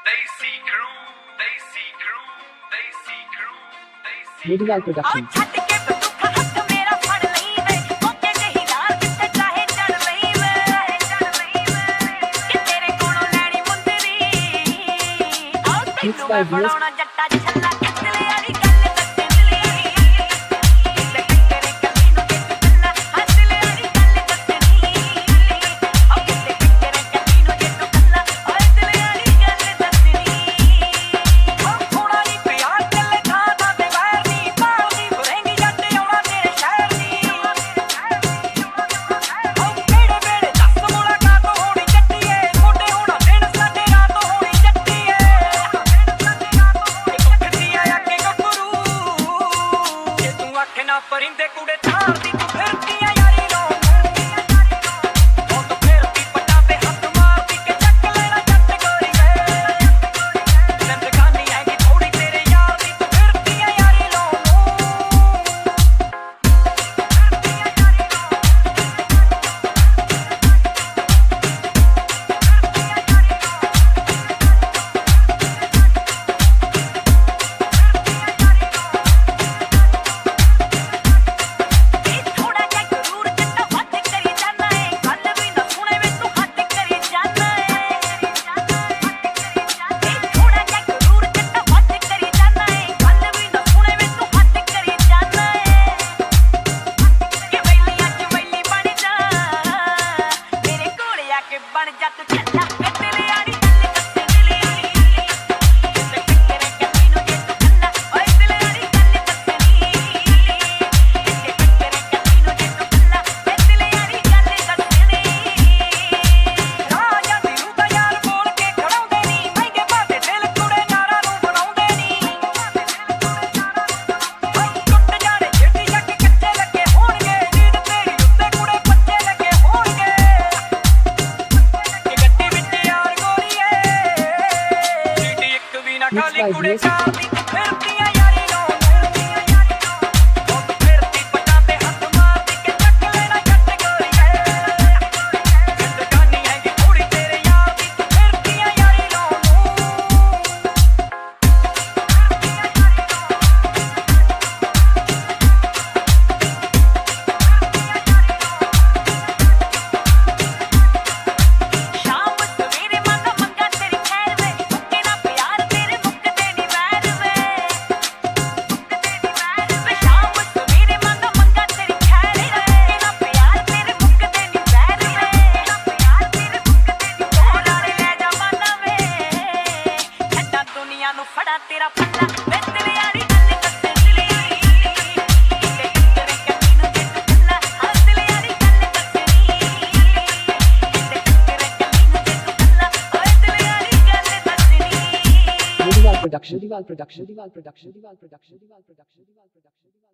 Moodywal Production. Mixed by VS. परिंदे कुड़े छाड़ती तू फिरतियां यारी नो तो फिरती पटाते हाथ मारती के चक लेना चट गोरी जिंदगानी हैगी थोड़ी तेरे यार दी तू फिरतियां यारी नो बन जा तू चला तेरे यारी Mixed by VS. तेरा पल्ला तेरे यारी Moodywal Production.